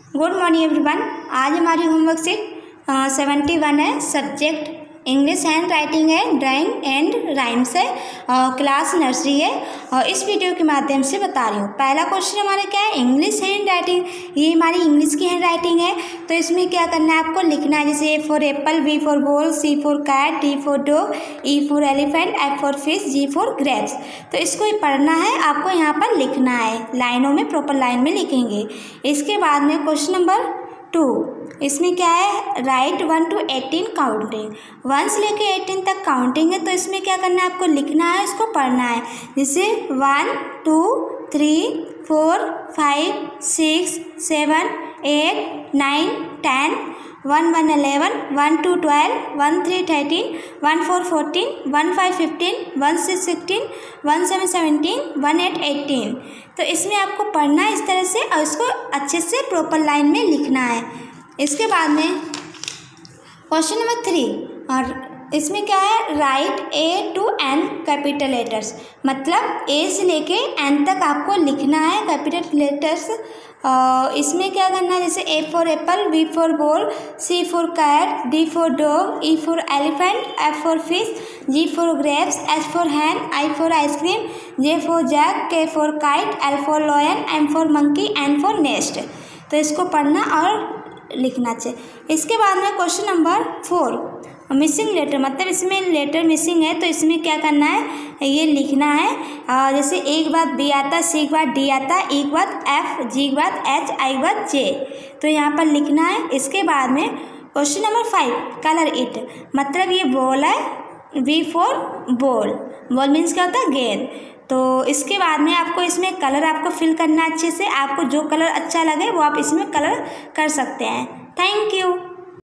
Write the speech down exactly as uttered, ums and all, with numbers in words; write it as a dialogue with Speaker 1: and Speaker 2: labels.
Speaker 1: Good morning everyone. आज हमारी homework sheet seventy one है। सब्जेक्ट इंग्लिश, हैंड राइटिंग है, ड्राइंग एंड राइम्स है, क्लास नर्सरी है और इस वीडियो के माध्यम से बता रही हूँ। पहला क्वेश्चन हमारा क्या है, इंग्लिश हैंड राइटिंग। ये हमारी इंग्लिश की हैंड राइटिंग है, तो इसमें क्या करना है आपको लिखना है। जैसे A for apple, B for ball, C for cat, D for dog, E for elephant, F for fish, G for grapes. तो इसको पढ़ना है, आपको यहाँ पर लिखना है, लाइनों में प्रॉपर लाइन में लिखेंगे। इसके बाद में क्वेश्चन नंबर टू, इसमें क्या है, write one two eighteen counting. One से लेके एटीन तक काउंटिंग है, तो इसमें क्या करना है आपको लिखना है, इसको पढ़ना है। जैसे one two three four five six seven eight nine ten, one one eleven, one two twelve, one three thirteen, one four fourteen, one five fifteen, one six sixteen, one seven seventeen, one eight eighteen. तो इसमें आपको पढ़ना है इस तरह से और इसको अच्छे से प्रॉपर लाइन में लिखना है। इसके बाद में क्वेश्चन नंबर थ्री, और इसमें क्या है, write A to N capital letters. मतलब ए से लेके एन तक आपको लिखना है कैपिटल लेटर्स। इसमें क्या करना है, जैसे A for apple, B for ball, C for cat, D for dog, E for elephant, F for fish, G for grapes, H for hen, I for ice cream, J for jack, K for kite, L for lion, M for monkey, N for nest. तो इसको पढ़ना और लिखना चाहिए। इसके बाद में question number four, missing letter. मतलब इसमें लेटर मिसिंग है, तो इसमें क्या करना है, ये लिखना है। आ, जैसे एक के बाद बी आता, सी के बाद डी आता, ई के बाद एफ, जी के बाद एच, आई के बाद जे। तो यहाँ पर लिखना है। इसके बाद में question number five, colour it. मतलब ये बॉल है, B for ball. Ball means क्या होता है, गेंद। तो इसके बाद में आपको इसमें कलर आपको फिल करना है अच्छे से। आपको जो कलर अच्छा लगे वो आप इसमें कलर कर सकते हैं। Thank you.